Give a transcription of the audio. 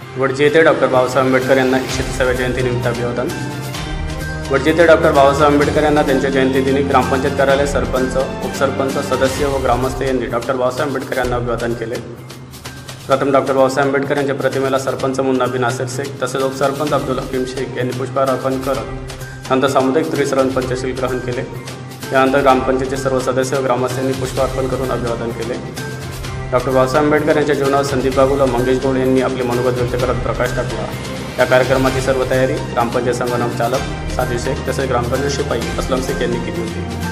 वडजी येथे डॉक्टर बाबासाहेब आंबेडकर यांना 130व्या जयंतीनिमित्त अभिवादन। वडजी येथे डॉक्टर बाबासाहेब आंबेडकर यांना त्यांच्या जयंतीदिनी ग्रामपंचायत कार्यालय, सरपंच, उपसरपंच, सदस्य व ग्रामस्थ यांनी डॉक्टर बाबासाहेब आंबेडकर यांना अभिवादन केले। प्रथम डॉक्टर बाबासाहेब आंबेडकर यांच्या प्रतिमेला सरपंच मुन्ना बिन नासिर शेख तसेच उपसरपंच अब्दुल हकीम शेख यांनी पुष्पहार अर्पण करत नंतर सामुदायिक त्रिसरण पंचशील ग्रहण केले। यानंतर ग्रामपंचायतीचे सर्व सदस्य व ग्रामस्थांनी पुष्पार्पण करून अभिवादन केले। डॉक्टर बाबासाहेब आंबेडकर यांच्या जीवनावर संदीप बागुल व मंगेश गौड यांनी आपले मनोगत व्यक्त करत प्रकाश टाकला। या कार्यक्रमाची सर्व तयारी ग्रामपंचायत संगणक चालक साजिद शेख तसेच ग्रामपंचायत शिपाई असलम शेख यांनी केली होती।